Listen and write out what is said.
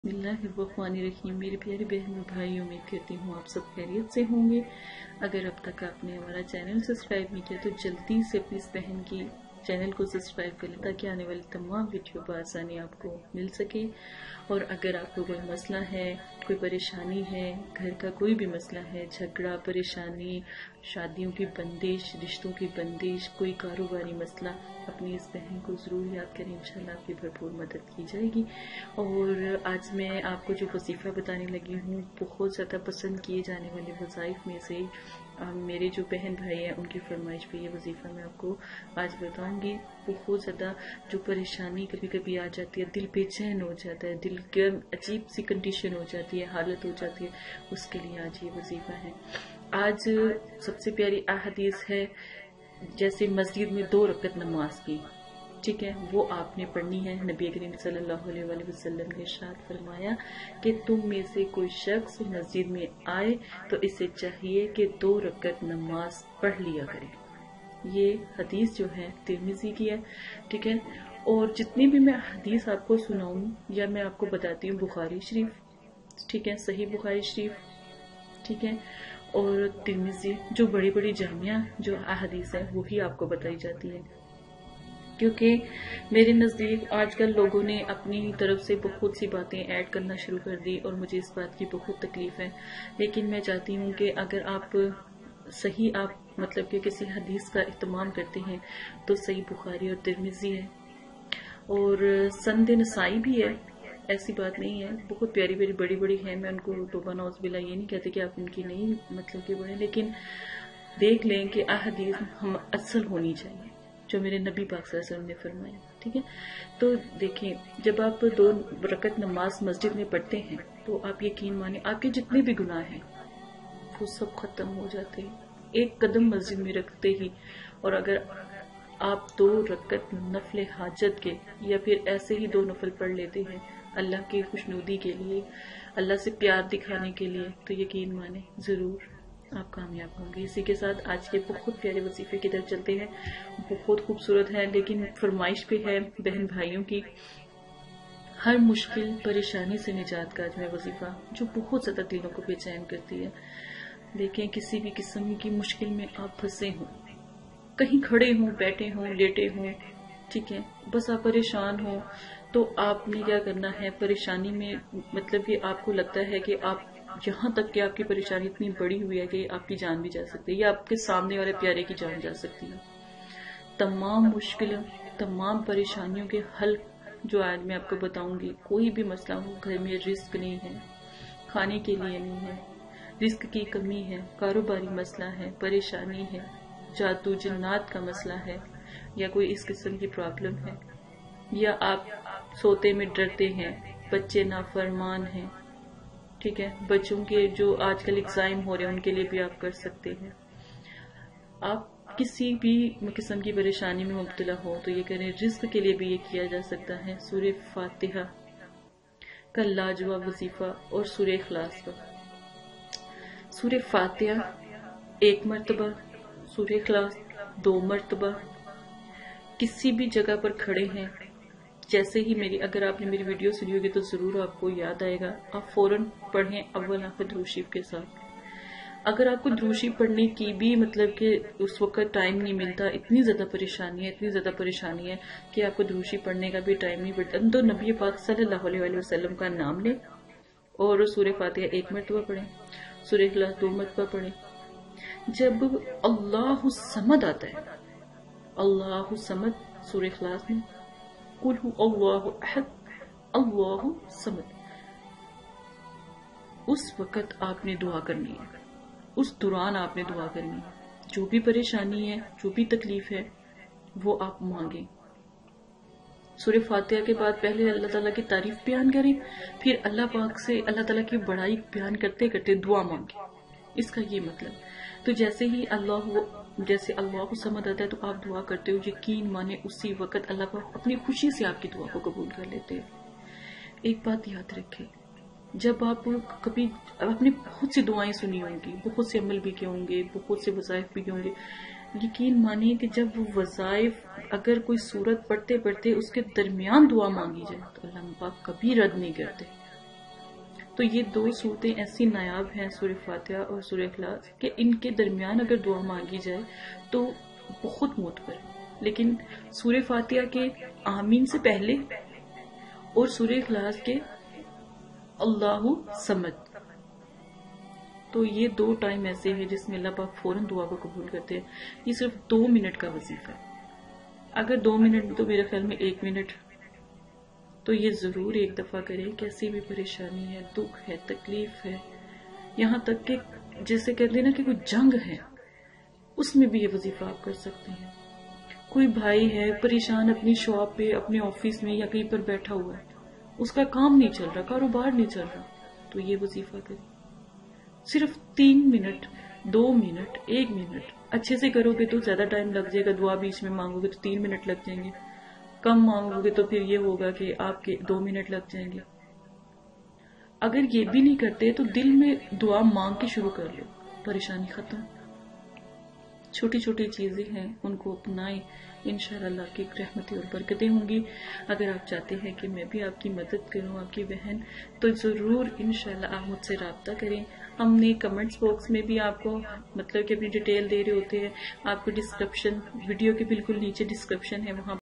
बिस्मिल्लाहिर्रहमानिर्रहीम। मेरे प्यारे बहन और भाई, उम्मीद करती हूँ आप सब खैरियत से होंगे। अगर अब तक आपने हमारा चैनल सब्सक्राइब नहीं किया तो जल्दी से अपनी इस बहन की चैनल को सब्सक्राइब कर लें ताकि आने वाली तमाम वीडियो बआसानी आपको मिल सके। और अगर आपको कोई मसला है, कोई परेशानी है, घर का कोई भी मसला है, झगड़ा, परेशानी, शादियों की बंदिश, रिश्तों की बंदिश, कोई कारोबारी मसला, अपनी इस बहन को ज़रूर याद करें। इंशाल्लाह आपकी भरपूर मदद की जाएगी। और आज मैं आपको जो वजीफ़ा बताने लगी हूँ, बहुत ज़्यादा पसंद किए जाने वाले वज़ाइफ में से मेरे जो बहन भाई हैं उनकी फरमाइश पे ये वजीफ़ा मैं आपको आज बताऊंगी। बहुत ज़्यादा जो परेशानी कभी कभी आ जाती है, दिल बेचैन हो जाता है, दिल की अजीब सी कंडीशन हो जाती है, हालत हो जाती है, उसके लिए आज ये वजीफ़ा है। आज सबसे प्यारी अहदीस है, जैसे मस्जिद में 2 रकत नमाज की, ठीक है, वो आपने पढ़नी है। नबी करीम सल्लल्लाहु अलैहि वसल्लम ने इरशाद फरमाया कि तुम में से कोई शख्स मस्जिद में आए तो इसे चाहिए कि 2 रकत नमाज पढ़ लिया करे। ये हदीस जो है तिरमिज़ी की है, ठीक है। और जितनी भी मैं हदीस आपको सुनाऊं या मैं आपको बताती हूँ बुखारी शरीफ, ठीक है, सही बुखारी शरीफ, ठीक है, और तिरमिज़ी, जो बड़ी बड़ी जामिया जो अहदीस है वही आपको बताई जाती है। क्योंकि मेरे नज़दीक आजकल लोगों ने अपनी तरफ से बहुत सी बातें ऐड करना शुरू कर दी और मुझे इस बात की बहुत तकलीफ है। लेकिन मैं चाहती हूँ कि अगर आप सही मतलब कि किसी हदीस का इत्माम करते हैं तो सही बुखारी और तिरमिज़ी है और सनद नसाई भी है, ऐसी बात नहीं है। बहुत प्यारी प्यारी बड़ी बड़ी है, मैं उनको तौबा नौज़ बिल्लाह ये नहीं कहते कि आप उनकी नहीं मतलब कि बड़े, लेकिन देख लें कि अहदीस हम असल होनी चाहिए जो मेरे नबी पाक सल्लल्लाहु अलैहि वसल्लम ने फरमाया, ठीक है। तो देखें, जब आप 2 रकत नमाज मस्जिद में पढ़ते हैं तो आप यकीन माने आपके जितने भी गुनाह हैं वो सब खत्म हो जाते हैं एक कदम मस्जिद में रखते ही। और अगर आप 2 रकत नफल हाजत के या फिर ऐसे ही 2 नफल पढ़ लेते हैं अल्लाह की खुशनुदी के लिए, अल्लाह से प्यार दिखाने के लिए, तो यकीन माने जरूर आप कामयाब होंगे। इसी के साथ आज के बहुत प्यारे वजीफे की तरफ चलते हैं। बहुत खूबसूरत है, लेकिन फरमाइश पे है बहन भाइयों की। हर मुश्किल परेशानी से निजात का आज मैं वजीफा, जो बहुत ज्यादा दिलों को बेचैन करती है। देखें, किसी भी किस्म की मुश्किल में आप फंसे हों, कहीं खड़े हों, बैठे हों, लेटे हों, ठीक है, बस आप परेशान हों, तो आपने क्या करना है, परेशानी में मतलब कि आपको लगता है कि आप यहाँ तक कि आपकी परेशानी इतनी बड़ी हुई है कि आपकी जान भी जा सकती है या आपके सामने वाले प्यारे की जान जा सकती है। तमाम मुश्किलों, तमाम परेशानियों के हल जो आज मैं आपको बताऊंगी, कोई भी मसला हो, घर में रिस्क नहीं है, खाने के लिए नहीं है, रिस्क की कमी है, कारोबारी मसला है, परेशानी है, जादू जिन्नात का मसला है, या कोई इस किस्म की प्रॉब्लम है, या आप सोते में डरते हैं, बच्चे नाफरमान हैं, ठीक है, बच्चों के जो आजकल एग्जाम हो रहे हैं उनके लिए भी आप कर सकते हैं। आप किसी भी किस्म की परेशानी में मुब्तला हो तो ये करें। रिस्क के लिए भी ये किया जा सकता है। सूरह फातिहा का लाजवाब वजीफा और सूरह इखलास का। सूरह फातिहा 1 मरतबा, सूरह इखलास 2 मरतबा। किसी भी जगह पर खड़े हैं, जैसे ही अगर आपने मेरी वीडियो सुनी होगी तो जरूर आपको याद आएगा, आप फौरन पढ़ें अव्वल आखिर दुरूद शरीफ के साथ। अगर आपको दुरूद शरीफ पढ़ने की भी मतलब कि उस वक्त टाइम नहीं मिलता, इतनी ज्यादा परेशानी है कि आपको दुरूद शरीफ पढ़ने का भी टाइम नहीं मिलता, तो नबी पाक सल्लल्लाहु अलैहि वसल्लम का नाम लें और सूरह फातिहा 1 मरतबा पढ़ें, सूरह इखलास 2 मरतबा पढ़ें। जब अल्लाहु समद आता है, अल्लाहु समद सूरह इखलास में, कुल हु अल्लाहु अहद अल्लाहु समद, उस वक़्त आपने दुआ करनी है, उस दौरान आपने दुआ करनी है। जो भी परेशानी है, जो भी तकलीफ है, वो आप मांगे। सूरह फातिहा के बाद पहले अल्लाह ताला की तारीफ बयान करें, फिर अल्लाह पाक से अल्लाह ताला की बड़ाई बयान करते करते दुआ मांगे। इसका ये मतलब, तो जैसे ही जैसे अल्लाह समद आता है तो आप दुआ करते हो, यकीन माने उसी वक्त अल्लाह पाक अपनी खुशी से आपकी दुआ को कबूल कर लेते हैं। एक बात याद रखें, जब आप कभी आपने बहुत सी दुआएं सुनी होंगी, बहुत से अमल भी किए होंगे, बहुत से वज़ाइफ भी किए होंगे, यकीन मानिए कि जब वो वज़ाइफ अगर कोई सूरत पढ़ते पढ़ते उसके दरमियान दुआ मांगी जाए तो अल्लाह पाक कभी रद्द नहीं करते, تو یہ دو صورتیں ایسی نایاب ہیں سورہ فاتحہ اور سورہ اخلاص کہ ان کے درمیان اگر دعا مانگی جائے تو بہت معتبر. لیکن سورہ فاتحہ کے آمین سے پہلے اور سورہ اخلاص کے اللہ صمد، تو یہ دو ٹائم ایسے ہیں جس میں اللہ پاک فوراً دعا کو قبول کرتے ہیں. یہ صرف 2 منٹ کا وظیفہ ہے. اگر 2 منٹ تو میرے خیال میں 1 منٹ، تو یہ ضرور ایک دفعہ کریں. کیسی بھی پریشانی ہے، دکھ ہے، تکلیف ہے، یہاں تک کہ جیسے کہتے ہیں نا کہ کوئی جنگ ہے، اس میں بھی یہ وظیفہ آپ کر سکتے ہیں. کوئی بھائی ہے پریشان اپنی شاپ پہ، اپنے آفس میں یا کہیں پر بیٹھا ہوا ہے، اس کا کام نہیں چل رہا، کاروبار نہیں چل رہا، تو یہ وظیفہ کریں. صرف 3 منٹ، 2 منٹ، 1 منٹ. اچھے سے کرو گے تو زیادہ ٹائم لگ جائے گا. دعا بیچ میں مانگو گے تو 3 منٹ لگ جائیں گے. کم مانگو گے تو پھر یہ ہوگا کہ آپ کے 2 منٹ لگ جائیں گے. اگر یہ بھی نہیں کرتے تو دل میں دعا مانگ کے شروع کر لو، پریشانی ختم. چھوٹی چھوٹی چیزیں ہیں، ان کو اپنائیں، انشاءاللہ اللہ کی رحمتیں اور برکتیں ہوں گی. اگر آپ چاہتے ہیں کہ میں بھی آپ کی مدد کروں، آپ کی بہن، تو ضرور انشاءاللہ آپ مجھ سے رابطہ کریں. ہم نے کمنٹس باکس میں بھی آپ کو مطلب کہ اپنی ڈیٹیل دے رہے ہوتے ہیں. آپ کو ڈسکرپشن، ویڈیو کے بالکل نیچے ڈسکرپشن ہے، وہاں